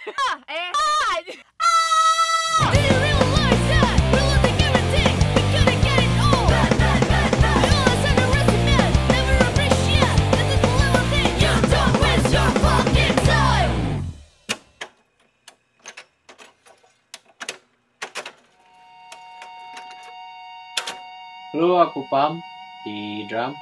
Lu aku pam di drum.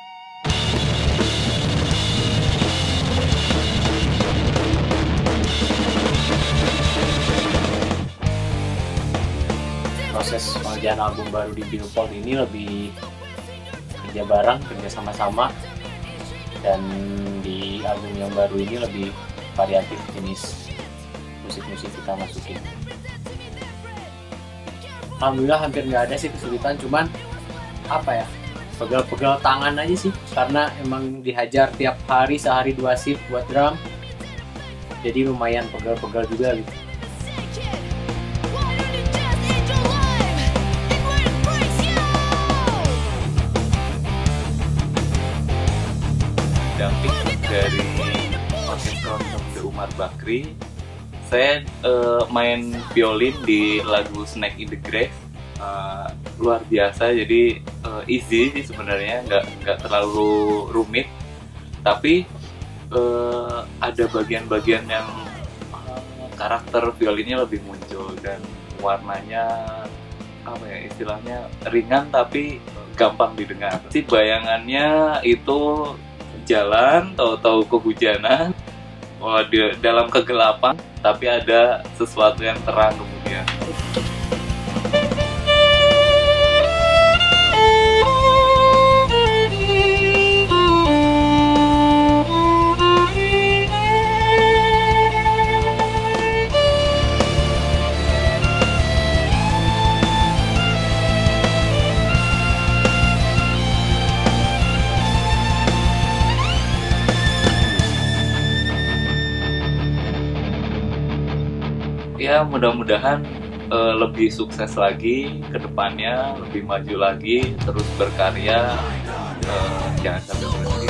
Proses pengerjaan album baru di Billboard ini lebih kerja bareng, kerja sama-sama, dan di album yang baru ini lebih variatif jenis musik-musik kita masukin. Alhamdulillah hampir nggak ada sih kesulitan, cuman apa ya, pegel-pegel tangan aja sih, karena emang dihajar tiap hari sehari 2 shift buat drum, jadi lumayan pegel-pegel juga gitu. Damping dari Orkestra The Umar Bakri, saya main violin di lagu Snake in the Grass. Luar biasa, jadi easy sih sebenarnya, nggak terlalu rumit, tapi ada bagian-bagian yang karakter violinnya lebih muncul dan warnanya apa ya istilahnya ringan tapi gampang didengar. Si bayangannya itu jalan, tahu-tahu kehujanan, dalam kegelapan, tapi ada sesuatu yang terang kemudian. Ya mudah-mudahan lebih sukses lagi ke depannya, lebih maju lagi, terus berkarya, jangan sampai berhenti.